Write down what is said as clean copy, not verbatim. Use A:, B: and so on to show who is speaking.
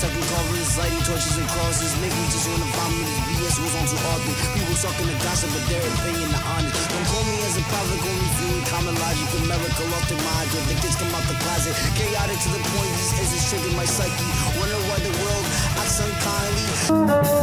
A: second carvings, lighting torches and crosses. Niggas just wanna find me this BS goes on too often. People talking the gossip, but their opinion the honest. Don't call me as a prophet, call me fluid, common logic, a miracle off the mind. The kids come out the closet, chaotic to the point this is triggering my psyche. Wonder why the world acts unkindly.